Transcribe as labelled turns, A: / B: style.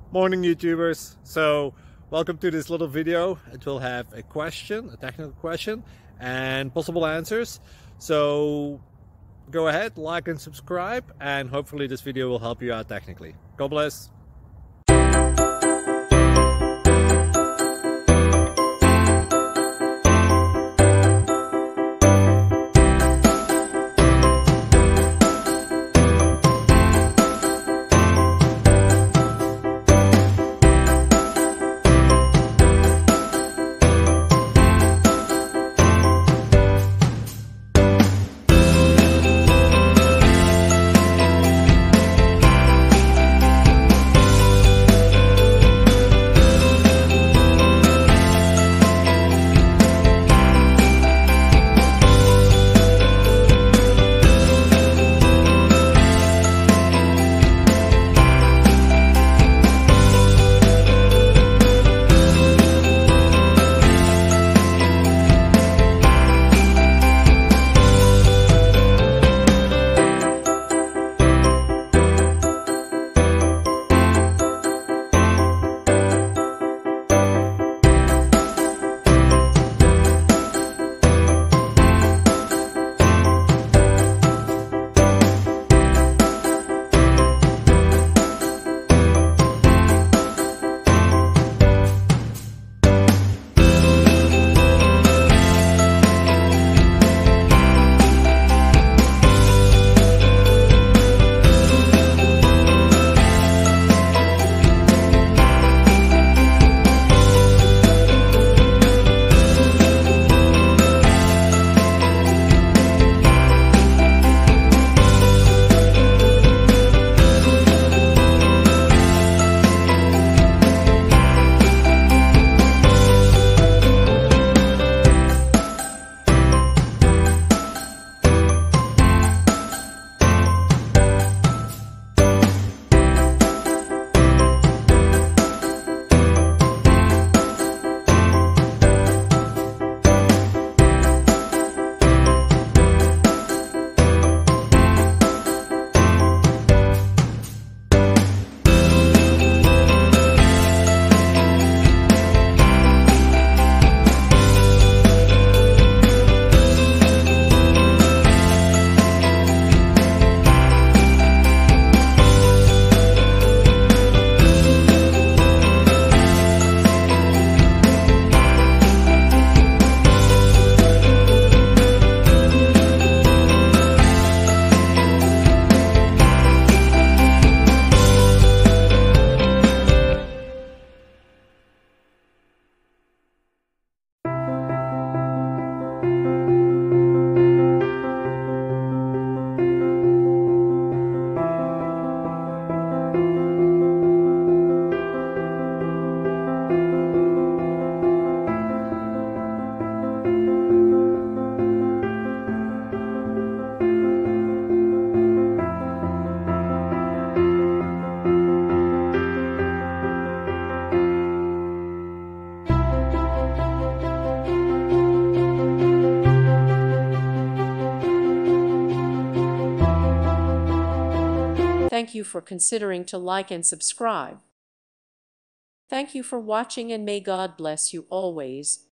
A: Morning YouTubers. So welcome to this little video. It will have a question, a technical question, and possible answers. So go ahead, like and subscribe, and hopefully this video will help you out technically. God bless.
B: Thank you for considering to like and subscribe. Thank you for watching, and may God bless you always.